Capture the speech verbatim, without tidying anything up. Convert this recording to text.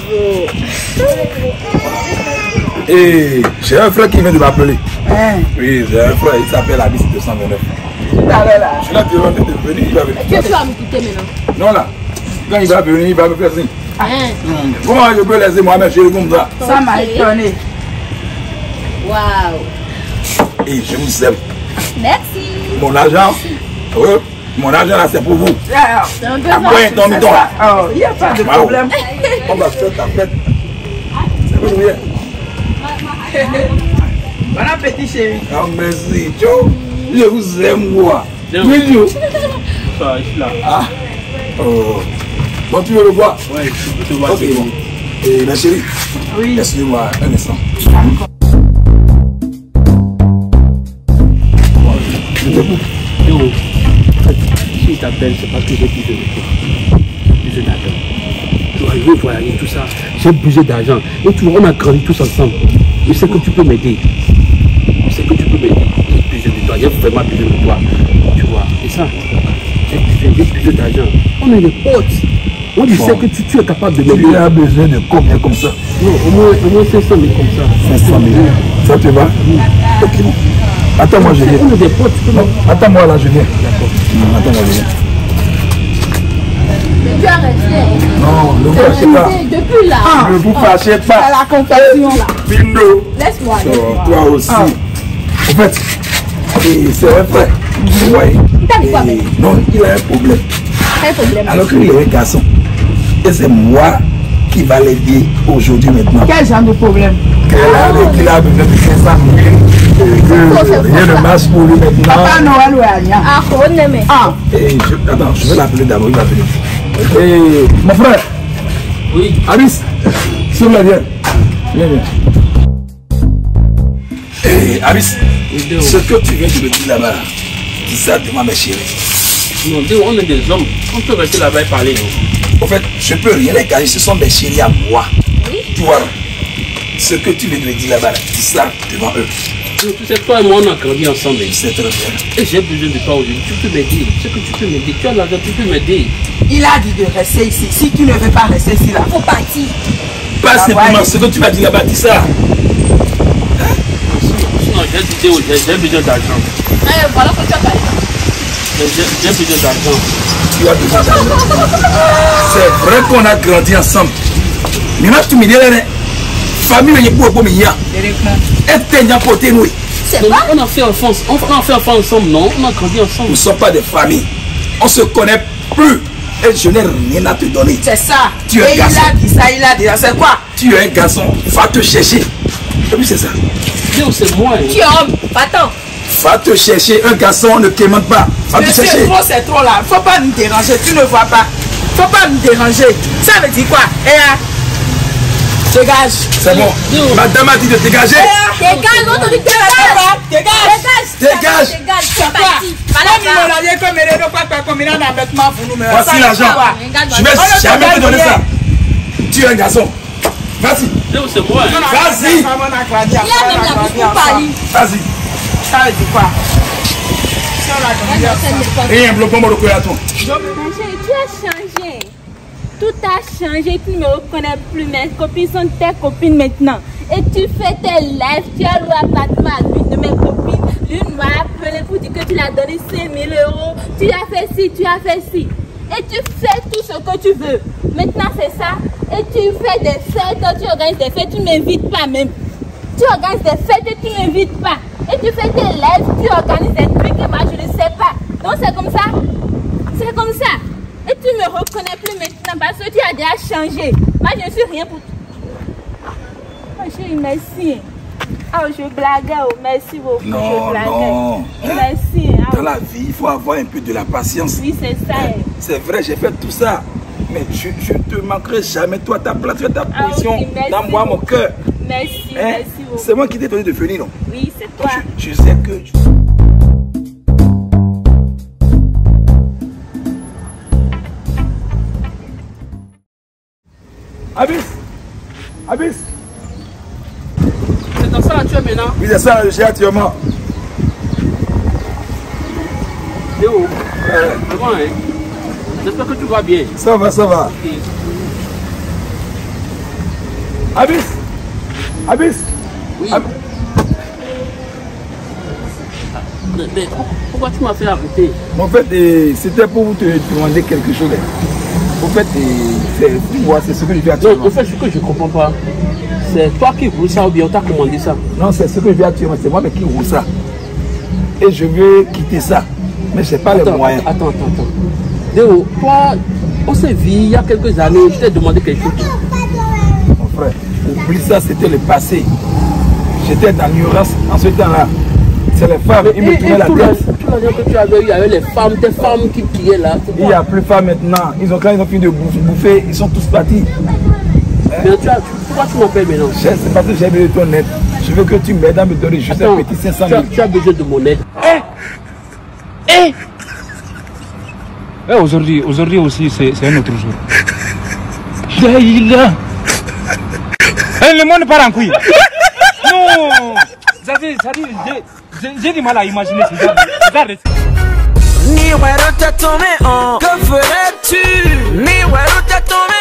Et j'ai un frère qui vient de m'appeler. Hein? Oui, j'ai un frère, il s'appelle Abyss deux cent vingt-neuf. Là. Je suis là, tu vas venir, il va venir. Est-ce que tu vas me quitter maintenant? Non, là. Quand il va venir, il va me faire signe. Hein? Mmh. Comment je peux laisser moi-même chez comme ça? Ça m'a étonné. Waouh. Et je vous aime. Merci. Mon argent, oui, mon argent là c'est pour vous. Alors, C'est un peu Après, ça. dans le temps. oh, il n'y a pas de Wow. problème. On va faire ta fête. C'est pour vous. Bon appétit, chérie. Ah, merci, Joe. Je vous aime, moi. Oui, Joe. Ça, je suis là. Ah. Oh. Bon, tu veux le voir? Ouais, je peux te voir. Ok, bon. Et ma chérie, Oui. laisse-moi un instant. Je t'écoute. Yo, en fait, si je t'appelle, c'est parce que j'ai besoin de toi. J'ai besoin d'argent. Tu vois, je veux voyager, tout ça. J'ai besoin d'argent. Et tu vois, on a grandi tous ensemble. Je sais que tu peux m'aider. Je sais que tu peux m'aider. J'ai besoin de toi. J'ai vraiment besoin de toi. Tu vois, c'est ça. J'ai besoin, j'ai besoin d'argent. On est des potes. Moi, je sais que tu, tu es capable de m'aider. Tu as besoin de combien comme ça? Non, au moins, au moins cinq cent mille comme ça. cinq cent mille. Ça te va? Ok, bon. Attends-moi, je viens. On est des potes, tu peux Non, attends-moi là, je viens. D'accord. Non, attends-moi, je viens. Tu as resté. Non, ne vous fâchez pas. Depuis là. Ne vous fâchez À pas. la confession, là. Bindo. Laisse-moi. So, laisse-moi. toi aussi. Ah. En fait, et c'est un frère. Ouais. T'as dit quoi, Et mec? non, il a un problème. Quel problème? Alors qu'il est un garçon. Et c'est moi qui va l'aider aujourd'hui maintenant. Quel genre de problème? Qu'il a, qu'il a besoin de cinq cent mille. Rien ne marche pour lui maintenant. Papa Noël ou Anya? Ah, on aime. Ah, Et je, attends, je vais l'appeler d'abord, il va venir. Et mon frère, Oui. Abyss, s'il vous plaît, viens. Viens, viens. Et Abyss, ce que tu viens de me dire là-bas, dis ça devant mes chéris. Non, Déo, on est des hommes. On peut rester là-bas et parler, non? En fait, je peux rien les cacher, ce sont mes chéris à moi. Oui. Tu vois, ce que tu viens de me dire là-bas, dis ça devant eux. Tu sais, toi et moi, on a grandi ensemble. C'est très bien. Et j'ai besoin de toi aujourd'hui. Tu peux m'aider. Je sais que tu peux m'aider. Tu as l'argent, tu peux m'aider. il a dit de rester ici. Si tu ne veux pas rester ici, là, faut partir. Pas Ah, simplement ouais. ce que tu m'as dit là-bas, dis ça. Sinon, j'ai dit Déo, j'ai j'ai besoin d'argent. Eh, voilà que tu as parlé. J'ai j'ai besoin d'argent. Tu as besoin d'argent. C'est vrai qu'on a grandi ensemble. Maintenant, tu me dis, famille, il y a beaucoup de gens. Et tu es porté nous. C'est Donc, pas. on a fait enfance. On a fait enfance ensemble, non? On a grandi ensemble. Nous ne sommes pas des familles. On se connaît plus. Et je n'ai rien à te donner. C'est ça. Tu es Et il garçon. a dit ça, il a dit ça. C'est quoi? Tu es un garçon. Va te chercher. Et puis c'est ça. Déo, c'est moi. hein. Tu es homme. Pas-t'en. Va te chercher. Un garçon ne quémande pas. Va te Mais c'est chercher. trop, c'est trop là. Faut pas nous déranger. Tu ne vois pas. Faut pas nous déranger. Ça veut dire quoi? Eh là, dégage. C'est bon. Déo. Madame a dit de dégager. Dégage, l'autre dit dégage. Dégage. Dégage. Dégage. Dégage. C'est Quoi? parti. Comme il me l'a dit, comme il est de quoi, comme il a un vêtement pour nous. mais Voici ça, l'argent. quoi? Je vais On ne jamais peut te donner pas ça. Tu es un garçon. Vas-y. Déo, c'est moi. hein. Vas-y. Il y a même la bouche pour parler. Vas-y. Ça veut dire quoi? Si on a grandi ensemble. Rien, bloquons mon recours à toi. Ma chérie, tu as changé. Tout a changé. Tu ne me reconnais plus. Mes copines sont tes copines maintenant. Et tu fais tes lives. Tu as loué l'appartement à l'une de mes copines. L'une m'a appelé pour dire que tu l'as donné cinq mille euros. Tu as fait ci, tu as fait ci. Et tu fais tout ce que tu veux. Maintenant, c'est ça. Et tu fais des fêtes. Tu organises des fêtes. Tu ne m'invites pas même. Tu organises des fêtes et tu ne m'invites pas. Et tu fais tes lives. Tu organises des trucs et moi, je ne sais pas. Donc, c'est comme ça. C'est comme ça. Et tu ne me reconnais plus maintenant parce que tu as déjà changé. Moi, je ne suis rien pour toi. Oh, chérie, merci. Oh, je blaguais. Oh, merci beaucoup. Non, je blaguais. non. Merci. Ah, Dans la vie, il faut avoir un peu de la patience. oui, c'est ça. Hein? C'est vrai, j'ai fait tout ça. Mais je ne te manquerai jamais. Toi, ta place, ta Ah, position ok, merci dans moi, mon beaucoup. cœur. Merci, Hein? merci beaucoup. C'est moi qui t'ai donné de venir, non? Oui, c'est toi. Je, je sais que... Abyss! Abyss! C'est dans ça là tu es maintenant. Oui, c'est ça, je suis actuellement. Déo, euh, comment hein? J'espère que tu vas bien. Ça va, ça va. Ok. Abyss. Abyss. Oui. Ab... Mais, mais pourquoi tu m'as fait arrêter? En fait, eh, c'était pour vous te demander quelque chose. En fait, eh, c'est ce que je fais actuellement. Non, en fait, ce que je ne comprends pas, c'est toi qui roule ça ou bien on t'a commandé ça? Non, c'est ce que je fais actuellement. C'est moi qui roule ça. Et je veux quitter ça. Mais je n'ai pas attends, les moyens. Attends, attends, attends. Déo, toi, on s'est vu il y a quelques années, je t'ai demandé quelque chose. Mon frère, oublie ça, c'était le passé. J'étais dans l'ignorance en ce temps-là. C'est les femmes, ils me tournaient la tête. Tout l'argent que tu avais eu avec les femmes, tes femmes qui pillaient là. Il n'y a plus de femmes maintenant. Ils ont, quand ils ont fini de bouffer, ils sont tous partis. Mais tu as, pourquoi tu m'appelles maintenant? C'est parce que j'ai besoin de ton aide. Je veux que tu m'aides à me donner juste un petit cinq cent mille. Tu as besoin de mon aide. Eh Eh Eh, aujourd'hui, aujourd'hui aussi, c'est un autre jour. Daïla. Eh, le monde part en couille. Non. Ça dit, ça dit, j'ai du mal à imaginer ce genre de... Ni ouais, t'as tombé en. Que ferais-tu? Ni ouais, t'as tombé